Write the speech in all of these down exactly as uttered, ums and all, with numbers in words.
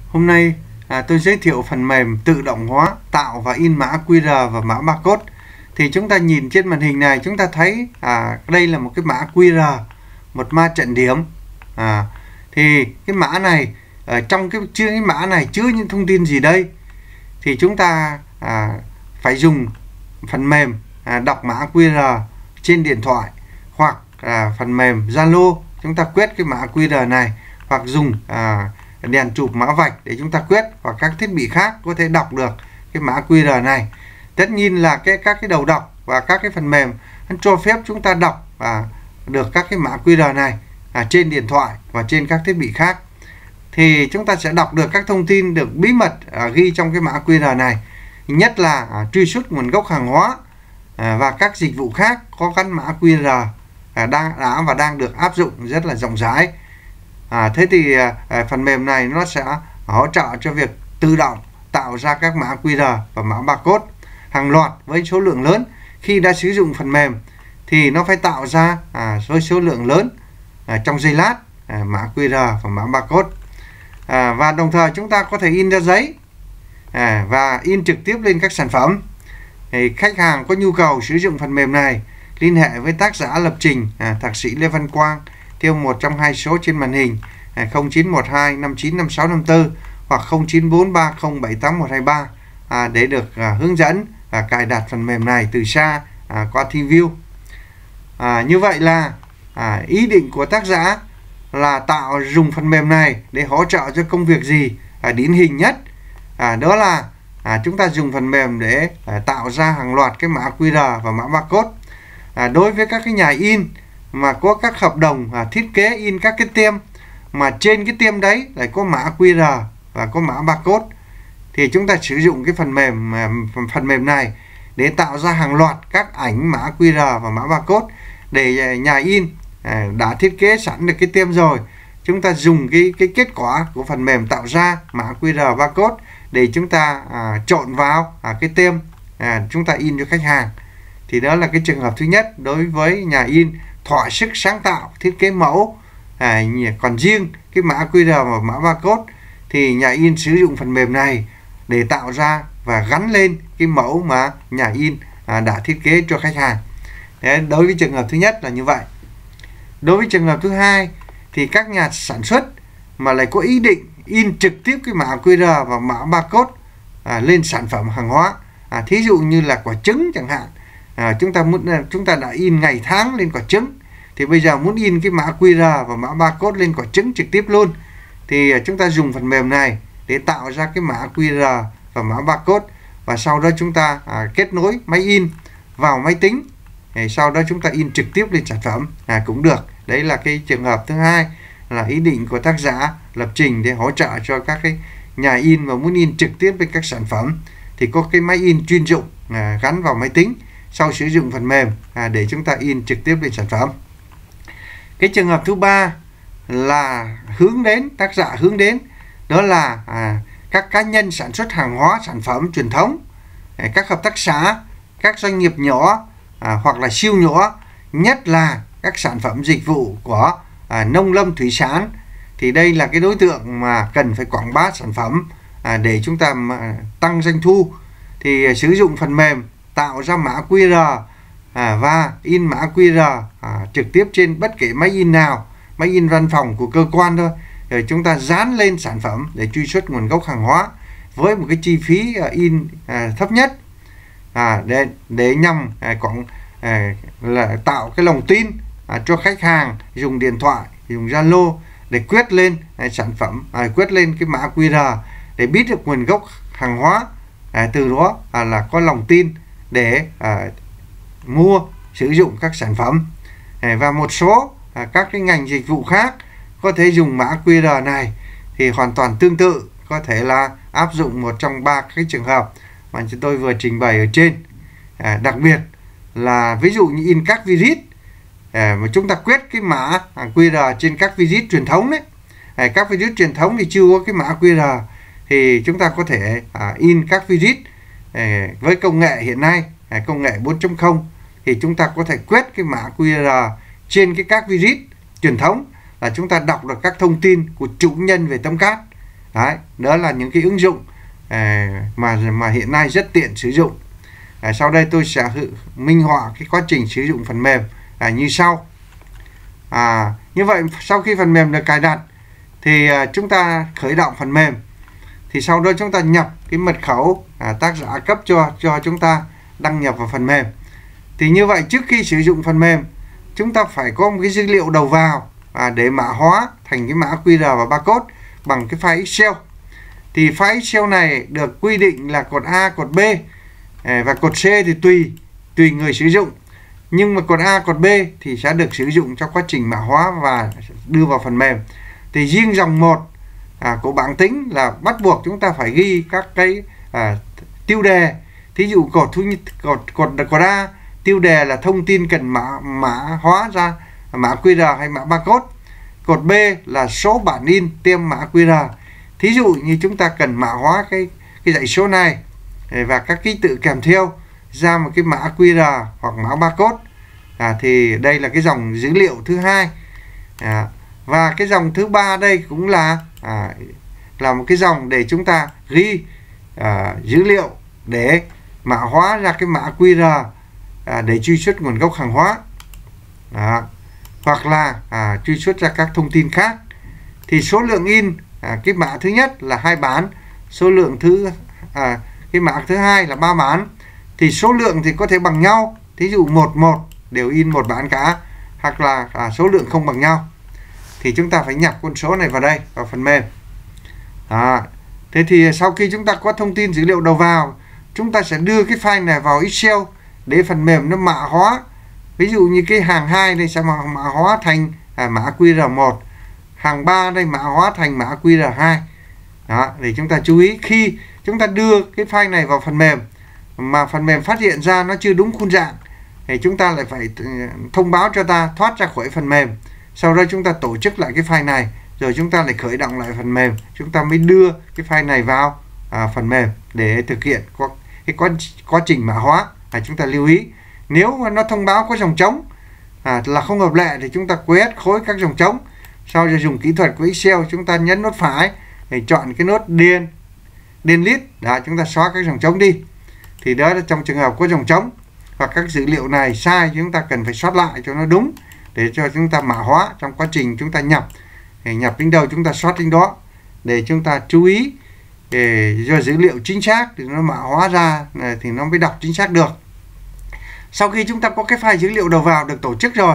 Hôm nay à, tôi giới thiệu phần mềm tự động hóa tạo và in mã quy rờ và mã barcode. Thì chúng ta nhìn trên màn hình này, chúng ta thấy à, đây là một cái mã quy rờ, một ma trận điểm. À, thì cái mã này ở trong cái chưa cái mã này chứa những thông tin gì đây? Thì chúng ta à, phải dùng phần mềm à, đọc mã quy rờ trên điện thoại, hoặc à, phần mềm Zalo chúng ta quét cái mã quy rờ này, hoặc dùng à, đèn chụp mã vạch để chúng ta quét, hoặc các thiết bị khác có thể đọc được cái mã quy rờ này. Tất nhiên là cái các cái đầu đọc và các cái phần mềm cho phép chúng ta đọc à, được các cái mã quy rờ này à, trên điện thoại và trên các thiết bị khác. Thì chúng ta sẽ đọc được các thông tin được bí mật à, ghi trong cái mã quy rờ này, nhất là à, truy xuất nguồn gốc hàng hóa à, và các dịch vụ khác có gắn mã quy rờ à, đang đã và đang được áp dụng rất là rộng rãi. À, thế thì à, phần mềm này nó sẽ hỗ trợ cho việc tự động tạo ra các mã quy rờ và mã barcode hàng loạt với số lượng lớn. Khi đã sử dụng phần mềm thì nó phải tạo ra à, với số lượng lớn à, trong giây lát à, mã quy rờ và mã barcode. À, và đồng thời chúng ta có thể in ra giấy à, và in trực tiếp lên các sản phẩm. Thì khách hàng có nhu cầu sử dụng phần mềm này liên hệ với tác giả lập trình à, thạc sĩ Lê Văn Quang theo một trong hai số trên màn hình à, không chín một hai năm chín năm sáu năm tư hoặc không chín bốn ba không bảy tám một hai ba à, để được à, hướng dẫn và cài đặt phần mềm này từ xa à, qua TeamViewer. À, như vậy là à, ý định của tác giả là tạo dùng phần mềm này để hỗ trợ cho công việc gì à, điển hình nhất à, đó là à, chúng ta dùng phần mềm để à, tạo ra hàng loạt cái mã quy rờ và mã barcode. À, đối với các cái nhà in mà có các hợp đồng à, thiết kế in các cái tem mà trên cái tem đấy lại có mã quy rờ và có mã barcode, thì chúng ta sử dụng cái phần mềm à, phần mềm này để tạo ra hàng loạt các ảnh mã quy rờ và mã barcode để nhà in à, đã thiết kế sẵn được cái tem rồi. Chúng ta dùng cái cái kết quả của phần mềm tạo ra mã quy rờ barcode để chúng ta à, trộn vào à, cái tem à, chúng ta in cho khách hàng. Thì đó là cái trường hợp thứ nhất đối với nhà in thỏa sức sáng tạo thiết kế mẫu. À, còn riêng cái mã quy rờ và mã barcode thì nhà in sử dụng phần mềm này để tạo ra và gắn lên cái mẫu mà nhà in à, đã thiết kế cho khách hàng. Đấy, đối với trường hợp thứ nhất là như vậy. Đối với trường hợp thứ hai thì các nhà sản xuất mà lại có ý định in trực tiếp cái mã quy rờ và mã barcode à, lên sản phẩm hàng hóa, à, thí dụ như là quả trứng chẳng hạn. À, chúng ta muốn chúng ta đã in ngày tháng lên quả trứng, thì bây giờ muốn in cái mã quy rờ và mã barcode lên quả trứng trực tiếp luôn, thì chúng ta dùng phần mềm này để tạo ra cái mã quy rờ và mã barcode, và sau đó chúng ta à, kết nối máy in vào máy tính, thì sau đó chúng ta in trực tiếp lên sản phẩm à, cũng được. Đấy là cái trường hợp thứ hai, là ý định của tác giả lập trình để hỗ trợ cho các cái nhà in mà muốn in trực tiếp lên các sản phẩm, thì có cái máy in chuyên dụng à, gắn vào máy tính, sau sử dụng phần mềm à, để chúng ta in trực tiếp lên sản phẩm. Cái trường hợp thứ ba là hướng đến tác giả hướng đến đó là à, các cá nhân sản xuất hàng hóa sản phẩm truyền thống, à, các hợp tác xã, các doanh nghiệp nhỏ à, hoặc là siêu nhỏ, nhất là các sản phẩm dịch vụ của à, nông lâm thủy sản. Thì đây là cái đối tượng mà cần phải quảng bá sản phẩm à, để chúng ta mà tăng doanh thu. Thì à, sử dụng phần mềm tạo ra mã quy rờ à, và in mã quy rờ à, trực tiếp trên bất kể máy in nào, máy in văn phòng của cơ quan thôi, rồi chúng ta dán lên sản phẩm để truy xuất nguồn gốc hàng hóa với một cái chi phí à, in à, thấp nhất à, để để nhằm à, quảng à, là tạo cái lòng tin à, cho khách hàng dùng điện thoại, dùng Zalo để quét lên à, sản phẩm, à, quét lên cái mã quy rờ để biết được nguồn gốc hàng hóa, à, từ đó à, là có lòng tin để à, mua sử dụng các sản phẩm. À, và một số à, các cái ngành dịch vụ khác có thể dùng mã quy rờ này thì hoàn toàn tương tự, có thể là áp dụng một trong ba cái trường hợp mà chúng tôi vừa trình bày ở trên. À, đặc biệt là ví dụ như in các visit à, mà chúng ta quét cái mã à, quy rờ trên các visit truyền thống đấy, à, các visit truyền thống thì chưa có cái mã quy rờ, thì chúng ta có thể à, in các visit à, với công nghệ hiện nay à, công nghệ bốn chấm không, thì chúng ta có thể quét cái mã quy rờ trên cái các visit truyền thống, là chúng ta đọc được các thông tin của chủ nhân về tấm cát Đấy, đó là những cái ứng dụng à, mà mà hiện nay rất tiện sử dụng. À, sau đây tôi sẽ minh họa cái quá trình sử dụng phần mềm à, như sau. À, như vậy sau khi phần mềm được cài đặt thì à, chúng ta khởi động phần mềm, thì sau đó chúng ta nhập cái mật khẩu à, tác giả cấp cho cho chúng ta đăng nhập vào phần mềm. Thì như vậy trước khi sử dụng phần mềm, chúng ta phải có một cái dữ liệu đầu vào à, để mã hóa thành cái mã quy rờ và barcode bằng cái file Excel. Thì file Excel này được quy định là cột A, cột B à, và cột C thì tùy tùy người sử dụng. Nhưng mà cột A, cột B thì sẽ được sử dụng cho quá trình mã hóa và đưa vào phần mềm. Thì riêng dòng một à, của bảng tính là bắt buộc chúng ta phải ghi các cái à, tiêu đề. Thí dụ cột thứ cột cột cột A tiêu đề là thông tin cần mã mã hóa ra mã quy rờ hay mã barcode. Cột B là số bản in tiêm mã quy rờ. Thí dụ như chúng ta cần mã hóa cái cái dãy số này và các ký tự kèm theo ra một cái mã quy rờ hoặc mã barcode à, thì đây là cái dòng dữ liệu thứ hai. À, và cái dòng thứ ba đây cũng là à, là một cái dòng để chúng ta ghi à, dữ liệu để mã hóa ra cái mã quy rờ à, để truy xuất nguồn gốc hàng hóa à, hoặc là à, truy xuất ra các thông tin khác. Thì số lượng in à, cái mã thứ nhất là hai bán, số lượng thứ à, cái mã thứ hai là ba bán. Thì số lượng thì có thể bằng nhau, thí dụ một một đều in một bán cả, hoặc là à, số lượng không bằng nhau. Thì chúng ta phải nhập con số này vào đây, vào phần mềm. À, thế thì sau khi chúng ta có thông tin dữ liệu đầu vào, chúng ta sẽ đưa cái file này vào Excel để phần mềm nó mã hóa. Ví dụ như cái hàng hai đây sẽ mã, mã hóa thành à, mã quy rờ một, hàng ba đây mã hóa thành mã quy rờ hai. Đó, để chúng ta chú ý khi chúng ta đưa cái file này vào phần mềm mà phần mềm phát hiện ra nó chưa đúng khuôn dạng thì chúng ta lại phải thông báo cho ta thoát ra khỏi phần mềm. Sau đó chúng ta tổ chức lại cái file này, rồi chúng ta lại khởi động lại phần mềm, chúng ta mới đưa cái file này vào à, phần mềm để thực hiện có cái quá, quá trình mã hóa. À, chúng ta lưu ý nếu mà nó thông báo có dòng trống à, là không hợp lệ thì chúng ta quét khối các dòng trống. Sau đó dùng kỹ thuật của Excel, chúng ta nhấn nút phải để chọn cái nút delete delete đó, chúng ta xóa các dòng trống đi. Thì đó là trong trường hợp có dòng trống hoặc các dữ liệu này sai, chúng ta cần phải soát lại cho nó đúng để cho chúng ta mã hóa trong quá trình chúng ta nhập. Để nhập đến đâu chúng ta soát đến đó để chúng ta chú ý để cho dữ liệu chính xác thì nó mã hóa ra thì nó mới đọc chính xác được. Sau khi chúng ta có cái file dữ liệu đầu vào được tổ chức rồi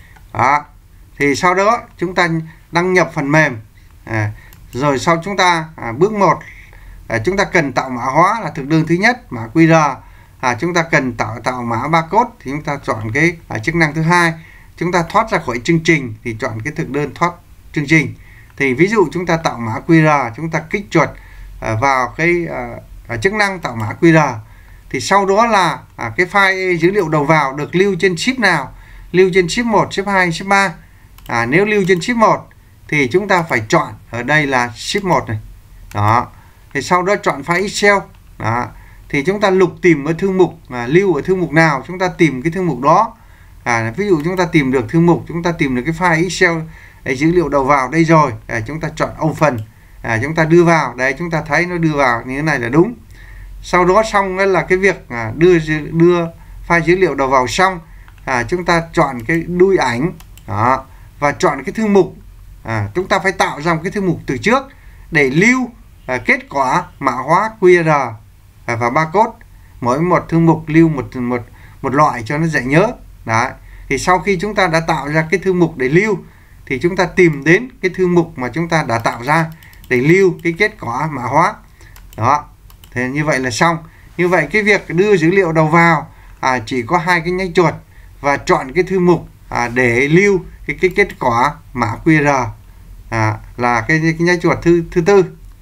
đó, thì sau đó chúng ta đăng nhập phần mềm à, rồi sau chúng ta à, bước một à, chúng ta cần tạo mã hóa là thực đơn thứ nhất, mã quy rờ. À, chúng ta cần tạo tạo mã barcode thì chúng ta chọn cái à, chức năng thứ hai. Chúng ta thoát ra khỏi chương trình thì chọn cái thực đơn thoát chương trình. Thì ví dụ chúng ta tạo mã quy rờ, chúng ta kích chuột à, vào cái à, chức năng tạo mã quy rờ. Thì sau đó là à, cái file dữ liệu đầu vào được lưu trên ship nào, lưu trên ship một, ship hai, ship ba. À, nếu lưu trên ship một thì chúng ta phải chọn ở đây là ship một này. Đó. Thì sau đó chọn file Excel. Đó. Thì chúng ta lục tìm ở thư mục à, lưu ở thư mục nào, chúng ta tìm cái thư mục đó. À, ví dụ chúng ta tìm được thư mục, chúng ta tìm được cái file Excel để dữ liệu đầu vào đây rồi, à, chúng ta chọn Open, à, chúng ta đưa vào. Đây chúng ta thấy nó đưa vào như thế này là đúng. Sau đó xong là cái việc à, đưa đưa file dữ liệu đầu vào xong, à, chúng ta chọn cái đuôi ảnh đó, và chọn cái thư mục. À, chúng ta phải tạo ra một cái thư mục từ trước để lưu à, kết quả mã hóa quy rờ à, và barcode. Mỗi một thư mục lưu một một một loại cho nó dễ nhớ. Đấy. Thì sau khi chúng ta đã tạo ra cái thư mục để lưu thì chúng ta tìm đến cái thư mục mà chúng ta đã tạo ra để lưu cái kết quả mã hóa. Đó. Thế như vậy là xong. Như vậy cái việc đưa dữ liệu đầu vào à, chỉ có hai cái nháy chuột và chọn cái thư mục à, để lưu cái, cái kết quả mã quy rờ à, là cái, cái nháy chuột thứ thứ tư.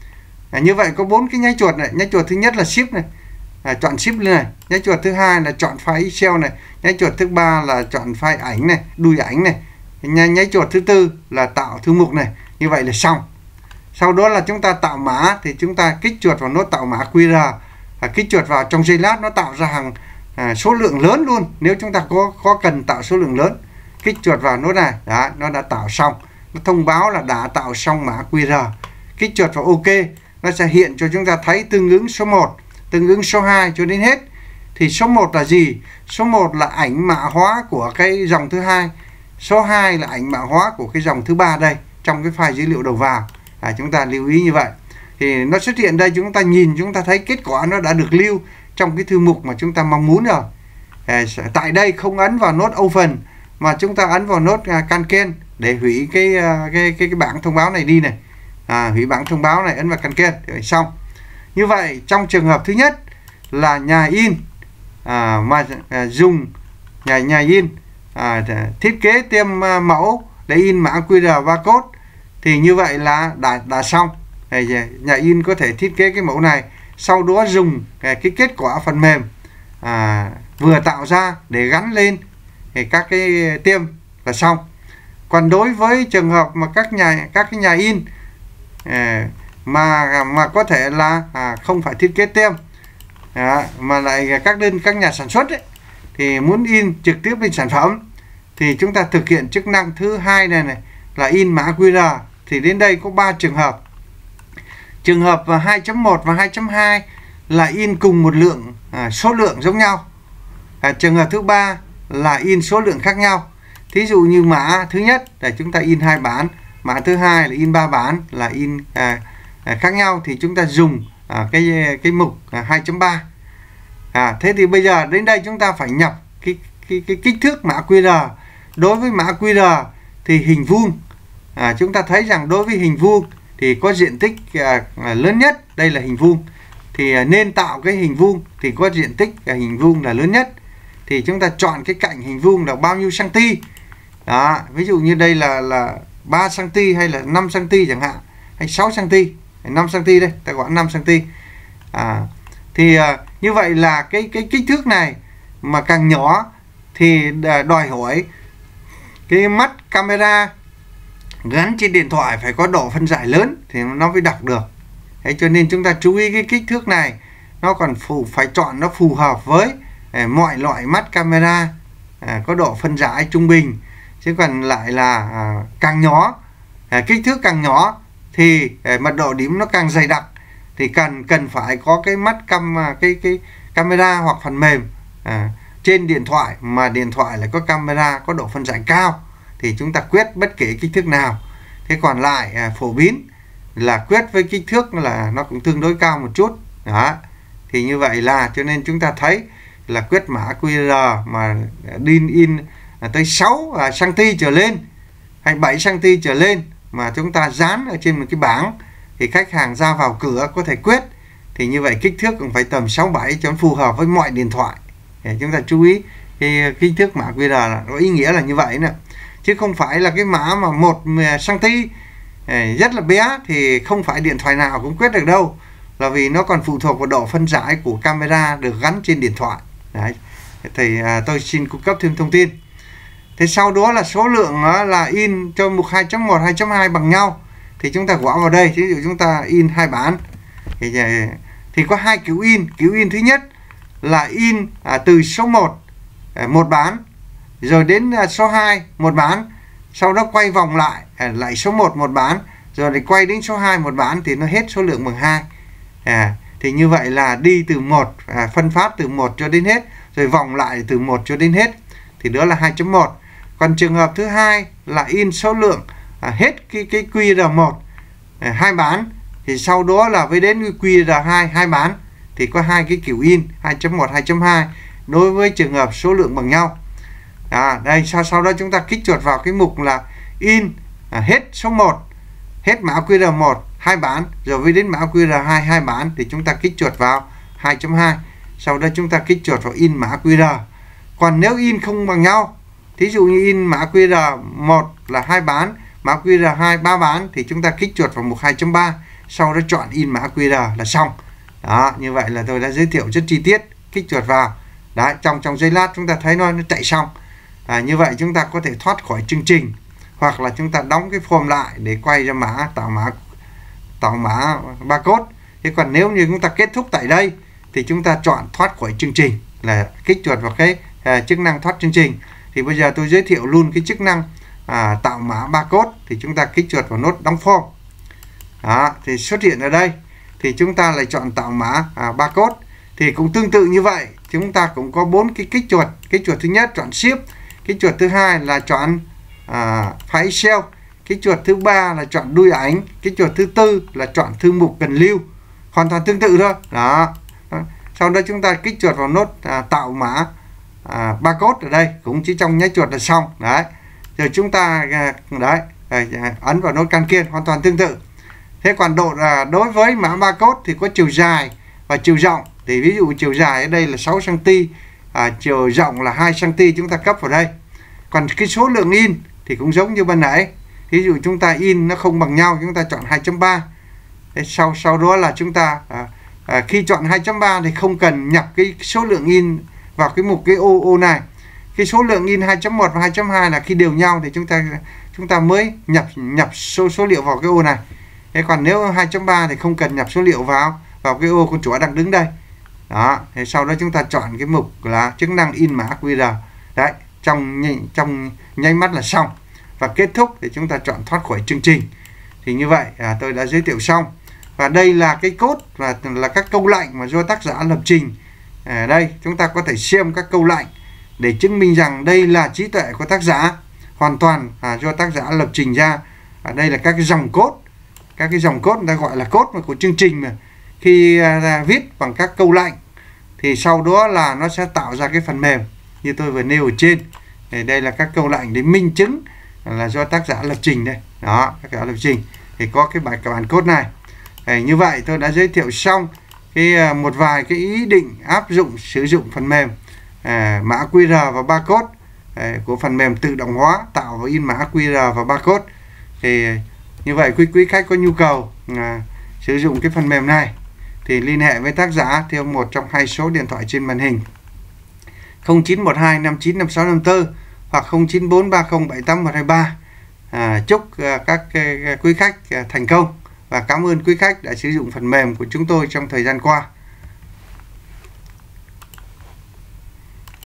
À, như vậy có bốn cái nháy chuột này. Nháy chuột thứ nhất là ship này, à, chọn ship lên này. Nháy chuột thứ hai là chọn file Excel này. Nháy chuột thứ ba là chọn file ảnh này, đuôi ảnh này. Nháy, nháy chuột thứ tư là tạo thư mục này. Như vậy là xong. Sau đó là chúng ta tạo mã thì chúng ta kích chuột vào nút tạo mã quy rờ, à, kích chuột vào trong giây lát nó tạo ra hàng à, số lượng lớn luôn. Nếu chúng ta có có cần tạo số lượng lớn, kích chuột vào nút này, đó, nó đã tạo xong, nó thông báo là đã tạo xong mã quy rờ. kích chuột vào OK, nó sẽ hiện cho chúng ta thấy tương ứng số một, tương ứng số hai cho đến hết. Thì số một là gì? Số một là ảnh mã hóa của cái dòng thứ hai, số hai là ảnh mã hóa của cái dòng thứ ba đây trong cái file dữ liệu đầu vào. À, chúng ta lưu ý như vậy. Thì nó xuất hiện đây, chúng ta nhìn chúng ta thấy kết quả nó đã được lưu trong cái thư mục mà chúng ta mong muốn rồi. À, tại đây không ấn vào nốt Open mà chúng ta ấn vào nốt uh, Cancel để hủy cái, uh, cái cái cái bảng thông báo này đi này. À, hủy bảng thông báo này, ấn vào Cancel rồi xong. Như vậy trong trường hợp thứ nhất là nhà in à, mà à, dùng nhà nhà in à, thiết kế tiêm à, mẫu để in mã quy rờ barcode thì như vậy là đã đã xong. Nhà in có thể thiết kế cái mẫu này, sau đó dùng cái, cái kết quả phần mềm à, vừa tạo ra để gắn lên thì các cái tiêm là xong. Còn đối với trường hợp mà các nhà các cái nhà in à, mà mà có thể là à, không phải thiết kế tem à, mà lại các đơn các nhà sản xuất ấy, thì muốn in trực tiếp lên sản phẩm thì chúng ta thực hiện chức năng thứ hai này này là in mã quy rờ. Thì đến đây có ba trường hợp. Trường hợp hai chấm một và hai chấm hai là in cùng một lượng à, số lượng giống nhau. À, trường hợp thứ ba là in số lượng khác nhau. Thí dụ như mã thứ nhất là chúng ta in hai bản, mã thứ hai là in ba bản, là in à, à, khác nhau thì chúng ta dùng à, cái cái mục à, hai chấm ba. À, thế thì bây giờ đến đây chúng ta phải nhập cái cái cái kích thước mã quy rờ. Đối với mã quy rờ thì hình vuông. À, chúng ta thấy rằng đối với hình vuông thì có diện tích à, lớn nhất, đây là hình vuông. Thì à, nên tạo cái hình vuông thì có diện tích à, hình vuông là lớn nhất. Thì chúng ta chọn cái cạnh hình vuông là bao nhiêu cm. Đó, ví dụ như đây là là ba xăng-ti-mét hay là năm xăng-ti-mét chẳng hạn, hay sáu xăng-ti-mét, năm xăng-ti-mét đây, ta gọi năm xăng-ti-mét. À, thì à, như vậy là cái cái kích thước này mà càng nhỏ thì đòi hỏi cái mắt camera gắn trên điện thoại phải có độ phân giải lớn thì nó mới đọc được. Thế cho nên chúng ta chú ý cái kích thước này, nó còn phù phải chọn nó phù hợp với à, mọi loại mắt camera à, có độ phân giải trung bình. Chứ còn lại là à, càng nhỏ à, kích thước càng nhỏ thì à, mật độ điểm nó càng dày đặc, thì cần cần phải có cái mắt cam cái cái camera hoặc phần mềm à, trên điện thoại mà điện thoại lại có camera có độ phân giải cao thì chúng ta quét bất kể kích thước nào. Thế còn lại à, phổ biến là quét với kích thước là nó cũng tương đối cao một chút. Đó, thì như vậy là cho nên chúng ta thấy là quét mã quy rờ mà in in tới sáu xăng-ti-mét trở lên hay bảy xăng-ti-mét trở lên mà chúng ta dán ở trên một cái bảng thì khách hàng ra vào cửa có thể quét, thì như vậy kích thước cũng phải tầm sáu bảy cho phù hợp với mọi điện thoại. Để chúng ta chú ý cái kích thước mã quy rờ là có ý nghĩa là như vậy nè, chứ không phải là cái mã mà một xăng-ti-mét rất là bé thì không phải điện thoại nào cũng quét được đâu, là vì nó còn phụ thuộc vào độ phân giải của camera được gắn trên điện thoại. Đấy, thì à, tôi xin cung cấp thêm thông tin. Thế sau đó là số lượng đó là in cho mục hai chấm một, hai chấm hai bằng nhau thì chúng ta gõ vào đây. Ví dụ chúng ta in hai bản thì, thì có hai kiểu in. Kiểu in thứ nhất là in à, từ số một à, một bản, rồi đến à, số hai một bản, sau đó quay vòng lại à, lại số một một bản, rồi lại quay đến số hai một bản thì nó hết số lượng bằng hai. À, thì như vậy là đi từ một à, phân phát từ một cho đến hết, rồi vòng lại từ một cho đến hết, thì đó là hai chấm một. Còn trường hợp thứ hai là in số lượng à, hết cái cái quy rờ một à, hai bán, thì sau đó là với đến quy rờ hai hai bán, thì có hai cái kiểu in hai chấm một, hai chấm hai đối với trường hợp số lượng bằng nhau. À, đây sau sau đó chúng ta kích chuột vào cái mục là in à, hết số một, hết mã quy rờ một hai bán, rồi với đến mã quy rờ hai hai bán thì chúng ta kích chuột vào hai chấm hai. Sau đó chúng ta kích chuột vào in mã quy rờ. Còn nếu in không bằng nhau, thí dụ như in mã quy rờ một là hai bán, mã quy rờ hai ba bán, thì chúng ta kích chuột vào mục hai chấm ba, sau đó chọn in mã quy rờ là xong. Đó, như vậy là tôi đã giới thiệu rất chi tiết. Kích chuột vào. Đấy, trong trong giây lát chúng ta thấy nó nó chạy xong. À, như vậy chúng ta có thể thoát khỏi chương trình, hoặc là chúng ta đóng cái form lại để quay ra mã tạo mã tạo mã barcode. Thế còn nếu như chúng ta kết thúc tại đây thì chúng ta chọn thoát khỏi chương trình, là kích chuột vào cái à, chức năng thoát chương trình. Thì bây giờ tôi giới thiệu luôn cái chức năng à, tạo mã barcode, thì chúng ta kích chuột vào nút đóng form. Đó, thì xuất hiện ở đây thì chúng ta lại chọn tạo mã à, barcode. Thì cũng tương tự như vậy, chúng ta cũng có bốn cái kích chuột. Kích chuột thứ nhất chọn ship, kích chuột thứ hai là chọn à, file Excel, kích chuột thứ ba là chọn đuôi ảnh, kích chuột thứ tư là chọn thư mục cần lưu. Hoàn toàn tương tự thôi. Đó. Sau đó chúng ta kích chuột vào nốt à, tạo mã à, barcode ở đây, cũng chỉ trong nháy chuột là xong. Đấy. Rồi chúng ta đấy, ấn vào nốt can kiên, hoàn toàn tương tự. Thế còn độ à, đối với mã barcode thì có chiều dài và chiều rộng. Thì ví dụ chiều dài ở đây là sáu xăng ti mét, à, chiều rộng là hai xăng ti mét, chúng ta cấp vào đây. Còn cái số lượng in thì cũng giống như ban nãy. Ví dụ chúng ta in nó không bằng nhau, chúng ta chọn hai chấm ba. Sau sau đó là chúng ta à, à, khi chọn hai chấm ba thì không cần nhập cái số lượng in vào cái mục cái ô ô này. Cái số lượng in hai chấm một và hai chấm hai là khi đều nhau thì chúng ta chúng ta mới nhập nhập số số liệu vào cái ô này. Thế còn nếu hai chấm ba thì không cần nhập số liệu vào vào cái ô con chó đang đứng đây. Đó, thế sau đó chúng ta chọn cái mục là chức năng in mã quy rờ. Đấy, trong trong nháy mắt là xong. Và kết thúc thì chúng ta chọn thoát khỏi chương trình. Thì như vậy à, tôi đã giới thiệu xong. Và đây là cái code và là các câu lệnh mà do tác giả lập trình. Ở đây chúng ta có thể xem các câu lệnh để chứng minh rằng đây là trí tuệ của tác giả, hoàn toàn à, do tác giả lập trình ra. Ở đây là các cái dòng code, các cái dòng code người ta gọi là code mà của chương trình mà khi à, viết bằng các câu lệnh thì sau đó là nó sẽ tạo ra cái phần mềm như tôi vừa nêu ở trên. Thì đây là các câu lệnh để minh chứng là do tác giả lập trình đây. Đó, tác giả lập trình thì có cái bài bản code này. Thì như vậy tôi đã giới thiệu xong cái một vài cái ý định áp dụng sử dụng phần mềm à, mã quy rờ và barcode à, của phần mềm tự động hóa tạo và in mã quy rờ và barcode. Thì như vậy quý quý khách có nhu cầu à, sử dụng cái phần mềm này thì liên hệ với tác giả theo một trong hai số điện thoại trên màn hình không chín một hai năm chín năm sáu năm tư hoặc không chín bốn ba không bảy tám một hai ba. À, chúc à, các à, quý khách à, thành công và cảm ơn quý khách đã sử dụng phần mềm của chúng tôi trong thời gian qua.